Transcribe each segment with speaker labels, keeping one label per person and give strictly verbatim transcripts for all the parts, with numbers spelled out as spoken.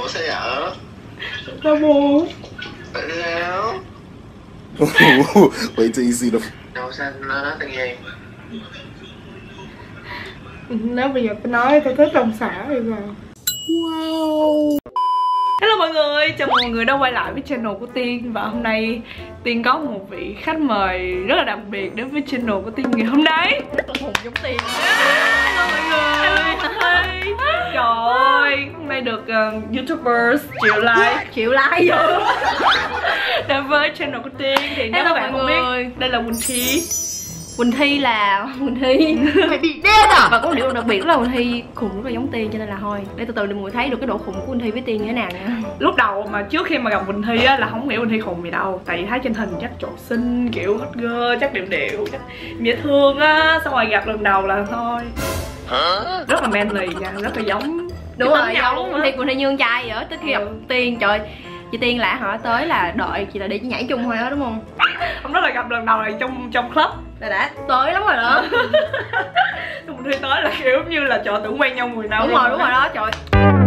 Speaker 1: Ủa sao vậy?
Speaker 2: Tao buồn.
Speaker 1: Tại sao?
Speaker 3: Wait till you see the.
Speaker 1: Đâu sao nó nói tao nghe.
Speaker 2: Nếu bây giờ tôi nói tôi thích đồng xã thì sao?
Speaker 3: Wow.
Speaker 2: Hello mọi người, chào mừng mọi người đã quay lại với channel của Tiên. Và hôm nay Tiên có một vị khách mời rất là đặc biệt đến với channel của Tiên ngày hôm nay.
Speaker 4: Rất là hùng giống Tiên.
Speaker 2: Hello mọi người. Trời ơi, hôm nay được uh, YouTubers chịu like
Speaker 4: Chịu like vô
Speaker 2: đến với channel của Tiên. Thì nếu
Speaker 4: Hello
Speaker 2: các bạn
Speaker 4: mọi
Speaker 2: không
Speaker 4: người.
Speaker 2: biết, đây là Quỳnh Thi.
Speaker 4: Quỳnh Thi là Quỳnh Thi
Speaker 2: Mày bị đen à?
Speaker 4: và có một điều đặc biệt là Quỳnh Thi khùng rất là giống Tiên, cho nên là thôi để từ từ để mọi người thấy được cái độ khùng của Quỳnh Thi với Tiên như thế nào nha.
Speaker 2: Lúc đầu mà trước khi mà gặp Quỳnh Thi á là không nghĩ Quỳnh Thi khùng gì đâu, tại vì thấy trên hình chắc trộn xinh, kiểu hot girl, chắc điệu điệu, chắc dễ thương á. Xong rồi gặp lần đầu là thôi rất là manly nha, rất là giống.
Speaker 4: Đúng
Speaker 2: cái
Speaker 4: rồi,
Speaker 2: tính nhau
Speaker 4: giống
Speaker 2: á.
Speaker 4: Quỳnh Thi, Quỳnh Thi như con trai vậy đó. Tới khi gặp Tiên, trời, chị Tiên lạ hỏi tới là đợi chị là để chị nhảy chung thôi đó đúng không?
Speaker 2: Hôm đó là gặp lần đầu là trong trong club
Speaker 4: Là đã tới lắm rồi đó.
Speaker 2: Quỳnh Thi tới là kiểu như là trời tưởng quen nhau mười năm.
Speaker 4: Đúng rồi, đúng rồi đó, trời.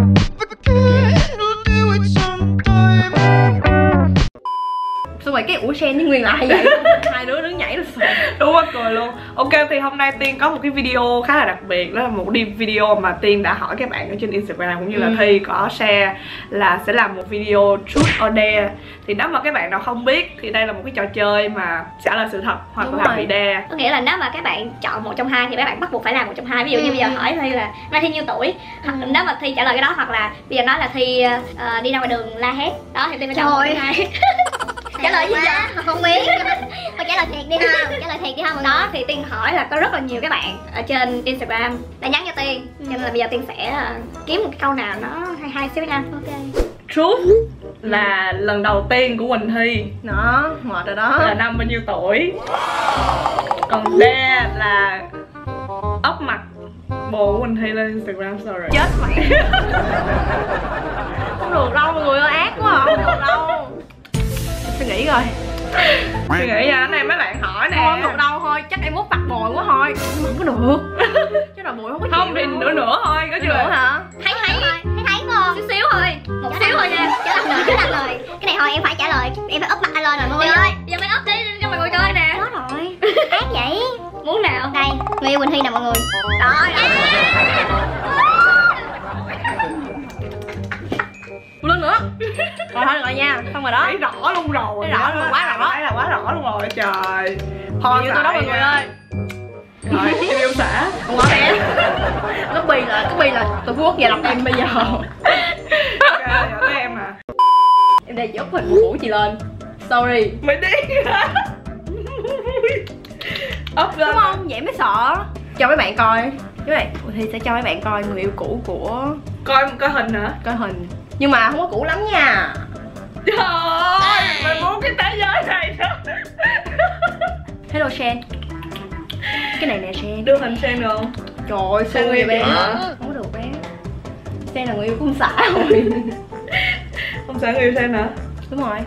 Speaker 4: Xong rồi cái ủa Sen với Nguyên lại vậy. Hai đứa đứng nhảy rồi sợ.
Speaker 2: Đúng quá cười luôn. Ok, thì hôm nay Tiên có một cái video khá là đặc biệt. Đó là một đi video mà Tiên đã hỏi các bạn ở trên Instagram cũng như là
Speaker 4: ừ.
Speaker 2: Thi có share là sẽ làm một video truth or dare. Thì nếu mà các bạn nào không biết thì đây là một cái trò chơi mà trả lời sự thật hoặc
Speaker 4: Đúng
Speaker 2: là
Speaker 4: rồi.
Speaker 2: bị dare.
Speaker 5: Có nghĩa là nếu mà các bạn chọn một trong hai thì các bạn bắt buộc phải làm một trong hai. Ví dụ như bây giờ hỏi Thi là Mai Thi nhiêu tuổi, hoặc nếu mà Thi trả lời cái đó, hoặc là bây giờ nói là Thi uh, đi ra ngoài đường la hét đó thì Thi phải chọn một trong hai. Trả lời gì vậy? Không biết. Thôi trả lời thiệt đi ha, trả lời thiệt đi ha. Đó thì Tiên hỏi là có rất là nhiều các bạn ở trên Instagram đã nhắn cho Tiên, cho nên là bây giờ Tiên sẽ uh, kiếm một cái câu nào nó hay hay xíu nha. Ok.
Speaker 2: Truth là lần đầu tiên của Quỳnh Thi
Speaker 4: Nó mệt rồi đó.
Speaker 2: là năm bao nhiêu tuổi. Còn dare là ốc mặt bồ của Quỳnh Thi lên Instagram story.
Speaker 4: Chết mày. Không được đâu mọi người ơi, ác quá à. Không được đâu. Suy nghĩ rồi.
Speaker 2: Suy nghĩ nha, cái này mấy bạn hỏi nè.
Speaker 4: Không được đâu, thôi chắc em mốt mặt bồi quá thôi. Nhưng mà không có được. Chứ là bồi không có
Speaker 2: Không thì
Speaker 4: chịu
Speaker 2: nữa nữa thôi, có chưa?
Speaker 4: nữa hả?
Speaker 5: Thấy thấy thấy thấy không? Xíu xíu thôi, một xíu thôi nha. Trả lời lời, trả lời. Cái này thôi em phải trả lời, em phải úp mặt anh lên rồi mọi người ơi. Giờ mày úp đi cho mọi người coi nè. Đó rồi. Ác vậy. Muốn nào? Đây, người yêu Quỳnh Thi nè mọi người. Đó rồi.
Speaker 4: Lên nữa. Rồi thôi được rồi nha, xong rồi đó.
Speaker 2: Thấy rõ luôn rồi.
Speaker 4: Thấy rõ luôn, quá rõ.
Speaker 2: Thấy là quá rõ luôn rồi, trời.
Speaker 4: Thôi như tôi đó mọi người ơi.
Speaker 2: Rồi, em yêu xã.
Speaker 4: Không có bé. Cái bi là cái bi là từ Phú Quốc về đọc em bây giờ.
Speaker 2: Ok, giờ tới em à.
Speaker 4: Em đây chị úp hình một buổi chị lên. Sorry.
Speaker 2: Mày đi hả? Up lên.
Speaker 4: Đúng không? Vậy mới sợ. Cho mấy bạn coi. Các bạn thì sẽ cho mấy bạn coi người yêu cũ của
Speaker 2: Coi coi hình hả?
Speaker 4: coi hình. Nhưng mà không có cũ lắm nha.
Speaker 2: Trời ơi, mày muốn cái thế giới này đó.
Speaker 4: Hello Sen. Cái này nè Sen.
Speaker 2: Đưa hình xem được không?
Speaker 4: Trời ơi,
Speaker 2: Sen
Speaker 4: xui
Speaker 2: yêu
Speaker 4: bé.
Speaker 2: chị hả?
Speaker 4: Không có được bé. Sen là người yêu của ông xã rồi.
Speaker 2: Không sợ người yêu xem hả?
Speaker 4: Đúng rồi.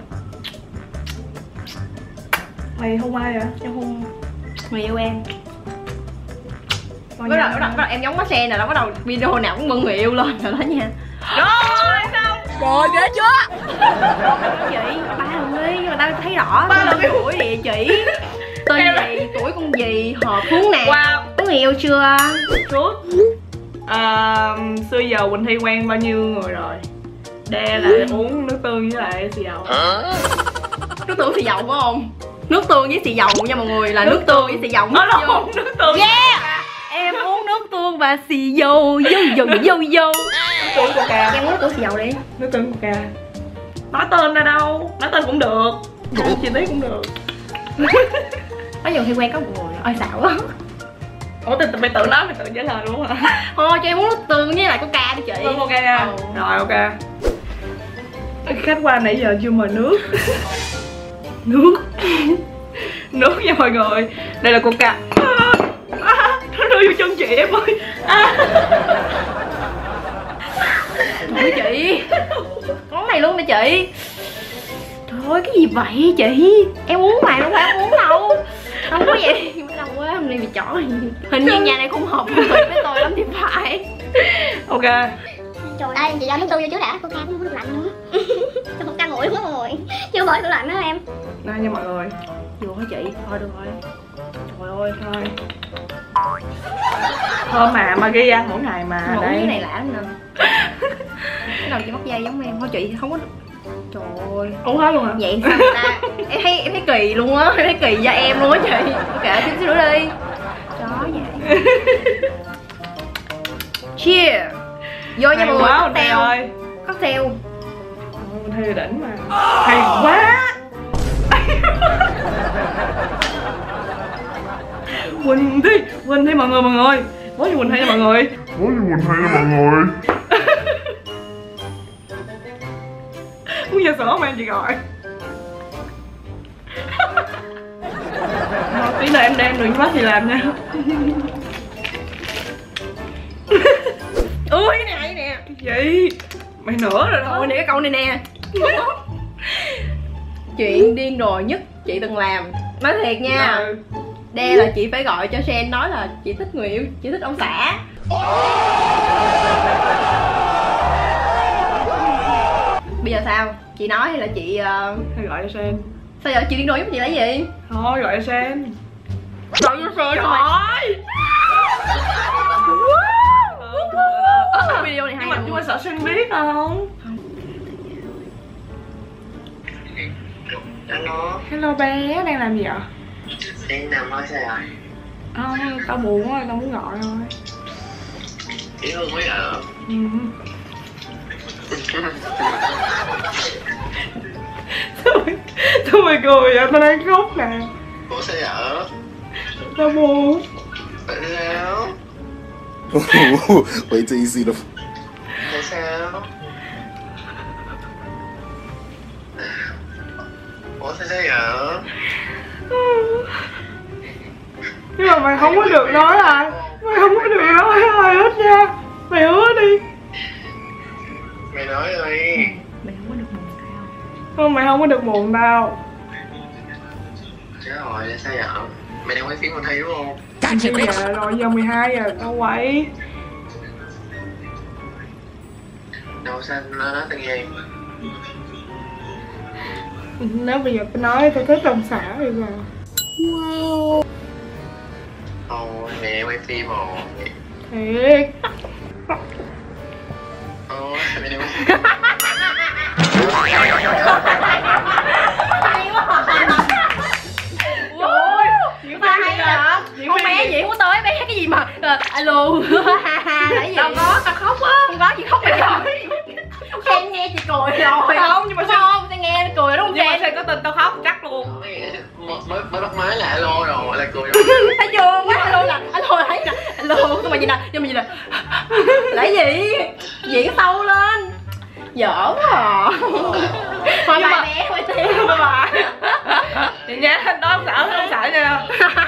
Speaker 2: Mày hôn ai vậy?
Speaker 4: Em hôn người yêu em.
Speaker 2: Coi
Speaker 4: Bắt đầu,
Speaker 2: nha.
Speaker 4: bắt đầu, bắt đầu em giống có Sen rồi đó, bắt đầu video nào cũng bưng người yêu lên rồi đó nha.
Speaker 2: Rồi xong.
Speaker 4: Rồi ghê chưa? Chị, ba lần đi, nhưng mà tao thấy rõ.
Speaker 2: Ba lần đi.
Speaker 4: Tuổi gì chị? Tên gì, tuổi con gì, hợp hướng nào?
Speaker 2: Wow.
Speaker 4: Có người yêu chưa?
Speaker 2: Truth. À, xưa giờ Quỳnh Thi quen bao nhiêu người rồi? Đe là uống nước tương với lại xì dầu.
Speaker 4: Nước tương xì dầu phải không? Nước tương với xì dầu nha mọi người, là nước, nước tương với xì dầu.
Speaker 2: Nó là uống nước tương.
Speaker 4: Yeah! Em uống nước tương và xì dầu, dầu dầu dầu dầu.
Speaker 2: Nước tương coca.
Speaker 4: Em uống nước tương xì dầu đi.
Speaker 2: Nước tương coca. Nói tên ra đâu? Nói tên cũng được. Nói chi tiết cũng được.
Speaker 4: Có nhiều khi quen có một người, ôi xạo quá.
Speaker 2: Ủa thì mày tự nói mày tự trả lời luôn hả?
Speaker 4: Thôi cho em uống nước tương với lại coca đi chị.
Speaker 2: Nước coca nha.
Speaker 4: Ừ.
Speaker 2: Rồi ok. Khách qua nãy giờ chưa mời nước. Nước. Nước nha mọi người. Đây là coca. À, à, nó rơi vô chân chị em ơi. À.
Speaker 4: Thôi chị. Món này luôn nè chị. Trời ơi cái gì vậy chị? Em uống mà đâu phải em uống đâu. Không có vậy. Đâu quá hôm nay bị chỏ. Hình như nhà này không hợp với tôi lắm thì phải.
Speaker 2: Ok.
Speaker 5: Trời ơi, chị cho nước tôi vô trước đã. Coca cũng không được lạnh nữa. Cho Coca nguội đúng không rồi. Chưa bỏ tủ lạnh đó em.
Speaker 2: Đây nha mọi người. Vô hả chị? Thôi được rồi. Trời ơi thôi. Thơm mà, mà ghi ăn mỗi ngày mà.
Speaker 4: Ngủ
Speaker 2: đây.
Speaker 4: cái này lạ lắm nè. Cái đầu chị mắc dây giống em. Thôi chị không có. Trời ơi.
Speaker 2: Uống hết luôn hả?
Speaker 4: Vậy sao người ta. Em thấy em thấy kỳ luôn á, em thấy kỳ da em luôn á chị. Kệ chút xíu nữa đi. Chó vậy. Cheers. Vô nha mọi người.
Speaker 2: Quá
Speaker 4: Cocktail.
Speaker 2: trời ơi.
Speaker 4: Cocktail.
Speaker 2: Mình hay đỉnh mà. Hay quá. Quỳnh Thi, Quỳnh Thi mọi người mọi người. Bố cho Quỳnh Thi nha mọi người.
Speaker 3: Bố cho mình hay mọi người.
Speaker 2: Uống trà sữa không em chị gọi. Mà tí nữa em đem đừng quá thì làm nha.
Speaker 4: Ui cái này nè.
Speaker 2: Gì? Mày nữa rồi
Speaker 4: Thôi
Speaker 2: thôi.
Speaker 4: nè cái câu này nè. Chuyện điên rồ nhất chị từng làm. Nói thiệt nha.
Speaker 2: Ừ.
Speaker 4: Đây là chị phải gọi cho Sen nói là chị thích người yêu, chị thích ông xã. Bây giờ sao? Chị nói hay là chị uh...
Speaker 2: Hay gọi cho Sen.
Speaker 4: sao giờ chị điên rồ giúp chị là gì?
Speaker 2: Thôi gọi cho Sen.
Speaker 4: Gọi cho Sen
Speaker 2: Trời
Speaker 4: thôi.
Speaker 2: ơi.
Speaker 4: Video này hay
Speaker 2: Nhưng mà
Speaker 4: lắm.
Speaker 2: nhưng mà sợ Sen biết không?
Speaker 1: Alo,
Speaker 2: Hello bé, đang làm gì ạ?
Speaker 1: em nằm thôi sao rồi?
Speaker 2: Không, tao buồn quá, tao muốn gọi thôi.
Speaker 1: Chị Hương mới ở.
Speaker 2: Ừ. Sao mày, sao mày cười vậy? Tao đang khóc nè.
Speaker 1: Ủa sao ở?
Speaker 2: Tao buồn.
Speaker 1: Tại sao?
Speaker 3: Wait till you see the.
Speaker 1: Tại sao? Ủa sao sao vậy?
Speaker 2: Nhưng mà mày không có được nói à. Mày không có được nói ai hết nha. Mày hứa đi.
Speaker 1: Mày nói đi.
Speaker 4: Mày không có được buồn sao?
Speaker 2: Không, mày không có được buồn đâu.
Speaker 1: Chết rồi, tại sao vậy? Mày đang quay phim còn thấy đúng không?
Speaker 2: Bây giờ rồi giờ mười hai giờ tao quay.
Speaker 1: Đâu sao nó nói tao nghe.
Speaker 2: Nếu bây giờ tao nói tao thích ông xã rồi mà.
Speaker 1: Thôi mẹ quay phim rồi.
Speaker 2: Thiệt.
Speaker 1: Thôi mẹ đang quay phim.
Speaker 4: Ôi, diễn ba hay hả? Con bé gì không có tới bé cái gì mà uh, alo là gì?
Speaker 2: Đâu có, tao khóc á.
Speaker 4: Không có chị khóc mày rồi. Sen nghe chị cười rồi.
Speaker 2: Không, nhưng mà sao
Speaker 4: không? Sen nghe nó cười đúng không
Speaker 2: nhưng mà
Speaker 4: Sen?
Speaker 2: sao có tin tao khóc chắc luôn.
Speaker 1: Mới mới bắt máy là alo rồi là cười rồi.
Speaker 4: Thấy chưa? Quá alo là alo là thấy nè. Alo sao mà gì nè? Nhưng mà gì nè? Là cái gì? Diễn sâu lên. Giỡn à. Thôi
Speaker 2: Nhưng
Speaker 4: bài
Speaker 2: mà-
Speaker 4: bé quay tiền.
Speaker 2: Bye bye. Vậy nha, đó không sợ, không sợ nha.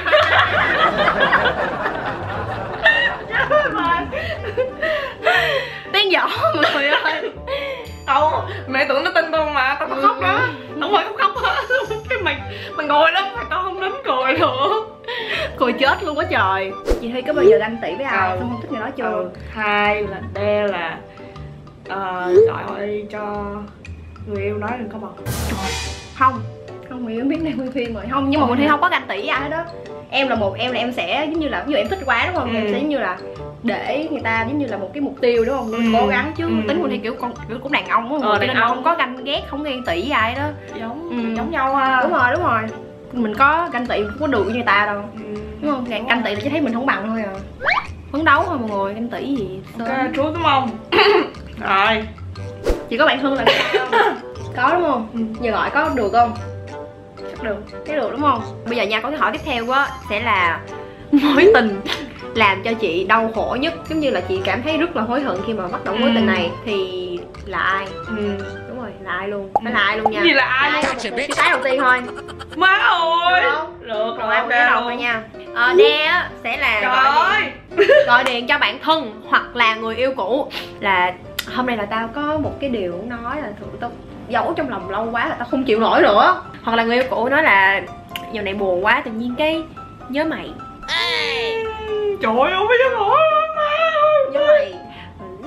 Speaker 4: Tiếng giỡn mọi người ơi.
Speaker 2: Không, mẹ tưởng nó tin tao mà, tao có khóc đó. Không phải khóc khóc hết. Cái mày, mày ngồi đó, mày tao không đến cười nữa.
Speaker 4: Cười chết luôn á trời. Chị Thi có bao giờ ganh tị với ai
Speaker 2: Ừ.
Speaker 4: xong không thích người đó chưa?
Speaker 2: Ừ, hai là đe là ờ, gọi cho người yêu nói đừng có bật.
Speaker 4: Không không người yêu biết đang quay phim rồi không nhưng mà mình Thi không có ganh tị với ai hết đó. Em là một em là em sẽ giống như là ví dụ em thích quá đúng không
Speaker 2: Ừ.
Speaker 4: em sẽ giống như là để người ta giống như là một cái mục tiêu đúng không
Speaker 2: Ừ.
Speaker 4: cố gắng chứ
Speaker 2: Ừ.
Speaker 4: tính mình thì kiểu con kiểu cũng đàn ông á
Speaker 2: Ờ,
Speaker 4: cho
Speaker 2: đàn
Speaker 4: nên
Speaker 2: ông.
Speaker 4: không có ganh ghét không ghen tị với ai đó.
Speaker 2: Giống,
Speaker 4: Ừ.
Speaker 2: giống nhau ha.
Speaker 4: Đúng rồi đúng rồi mình có ganh tị không có được với người ta đâu
Speaker 2: Ừ.
Speaker 4: đúng không ganh ganh tị là chỉ thấy mình không bằng thôi à phấn đấu thôi mọi người ganh tị gì
Speaker 2: Ok,
Speaker 4: sớm.
Speaker 2: chú đúng không? Rồi.
Speaker 4: Chị có bạn thân là không? Có đúng không?
Speaker 2: Ừ.
Speaker 4: Giờ gọi có được không?
Speaker 2: Chắc được.
Speaker 4: Cái được đúng không? Bây giờ nha có cái hỏi tiếp theo á sẽ là mối tình làm cho chị đau khổ nhất giống như là chị cảm thấy rất là hối hận khi mà bắt đầu mối tình này thì là ai?
Speaker 2: Ừ.
Speaker 4: Đúng rồi là ai luôn phải là ai luôn nha.
Speaker 2: Gì là ai?
Speaker 4: Ai chữ cái đầu tiên thôi
Speaker 2: Má ơi.
Speaker 4: không?
Speaker 2: Được
Speaker 4: Còn
Speaker 2: rồi,
Speaker 4: ai
Speaker 2: ok
Speaker 4: một cái đầu
Speaker 2: luôn.
Speaker 4: thôi nha. Ờ đe á sẽ là
Speaker 2: Trời
Speaker 4: gọi
Speaker 2: ơi.
Speaker 4: điện, gọi điện cho bạn thân hoặc là người yêu cũ là hôm nay là tao có một cái điều muốn nói là thử tao giấu trong lòng lâu quá là tao không chịu nổi nữa hoặc là người yêu cũ nói là giờ này buồn quá tự nhiên cái nhớ mày
Speaker 2: Trời ơi, không biết nhớ nổi luôn má.
Speaker 4: nhớ mày Ừ,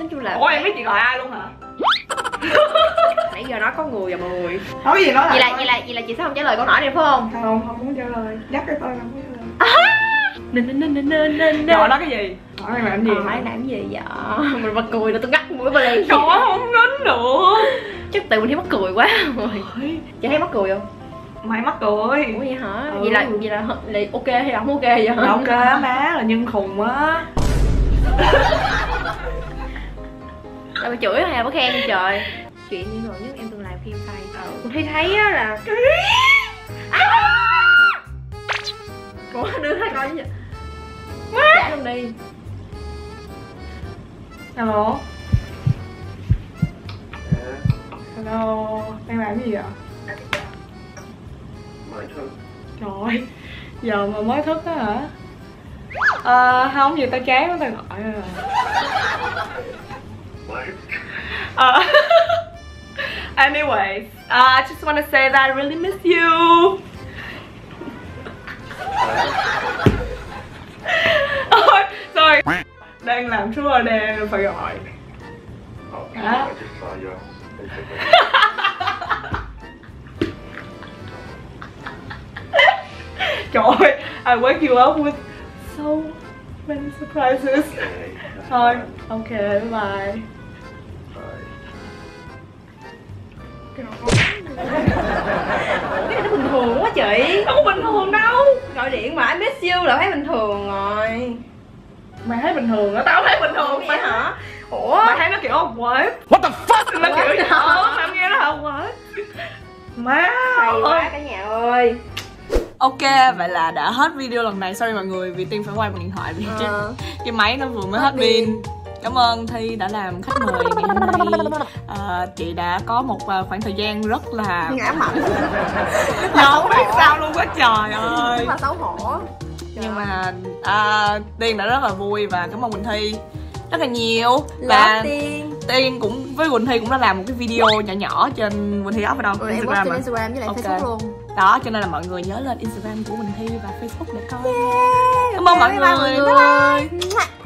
Speaker 4: nói chung là
Speaker 2: ủa em biết chị gọi ai luôn hả?
Speaker 4: nãy giờ nói có người và người.
Speaker 2: Nói gì nói
Speaker 4: vậy là vậy là vậy là chị sẽ không trả lời câu hỏi này phải không?
Speaker 2: Không, không muốn trả lời. Dắt cái tôi không muốn trả lời.
Speaker 4: Nên nên nên nên nên
Speaker 2: Rồi nói cái gì? Hỏi em làm gì?
Speaker 4: Hỏi em làm gì vậy? Mình bật cười là tôi ngắt mũi bà liền.
Speaker 2: Trời ơi không nín được.
Speaker 4: Chắc tự mình thấy mắc cười quá rồi. Chị thấy mắc cười không?
Speaker 2: Mày mắc cười.
Speaker 4: Ủa vậy hả?
Speaker 2: Ừ.
Speaker 4: Vậy là vậy là, là ok hay là không ok vậy hả?
Speaker 2: Là ok á má, là nhân khùng á.
Speaker 4: Là bà chửi hay là bà khen trời? Chuyện như rồi nhất em từng làm phim tay. Tôi thấy thấy á là ủa đưa thấy coi chứ. Trả luôn đi.
Speaker 2: Hello. Hello. Đang làm gì vậy?
Speaker 1: Mới thức.
Speaker 2: Trời, giờ mà mới thức á hả? Ờ, không, giờ tao chán quá tao gọi rồi. Uh, anyways, uh, I just want to say that I really miss you. Oh, sorry. Đang làm số ở đèn phải gọi. Hả? Trời ơi, I wake you up with so many surprises. Thôi, ok, bye bye.
Speaker 4: Cái này nó bình thường quá chị.
Speaker 2: Đâu có bình thường đâu.
Speaker 4: Gọi điện mà I miss you là thấy bình thường rồi.
Speaker 2: Mày thấy bình thường á, tao thấy bình thường
Speaker 4: Vậy
Speaker 2: mà.
Speaker 4: hả? Ủa?
Speaker 2: Mày thấy nó kiểu what? What the fuck? Nó kiểu ờ, tao nghe nó hả what? Má
Speaker 4: Hay
Speaker 2: ơi.
Speaker 4: quá cả nhà ơi.
Speaker 2: Ok, vậy là đã hết video lần này. Sorry mọi người vì Tiên phải quay bằng điện thoại vì chứ cái máy nó vừa mới hết pin. Cảm ơn Thi đã làm khách mời ngày hôm nay. À, chị đã có một khoảng thời gian rất là
Speaker 4: Ngã mặn.
Speaker 2: không biết sao luôn á trời ơi.
Speaker 4: Rất là xấu hổ.
Speaker 2: Nhưng mà à, Tiên đã rất là vui và cảm ơn Quỳnh Thi rất là nhiều. Và
Speaker 4: Tiên.
Speaker 2: Tiên cũng với Quỳnh Thi cũng đã làm một cái video nhỏ nhỏ trên Quỳnh Thi đó phải đâu?
Speaker 4: Ừ, em post trên Instagram với lại
Speaker 2: okay.
Speaker 4: Facebook luôn.
Speaker 2: Đó cho nên là mọi người nhớ lên Instagram của Quỳnh Thi và Facebook để coi.
Speaker 4: Yeah.
Speaker 2: Cảm ơn
Speaker 4: Okay,
Speaker 2: mọi người.
Speaker 4: bye bye mọi người. Bye bye.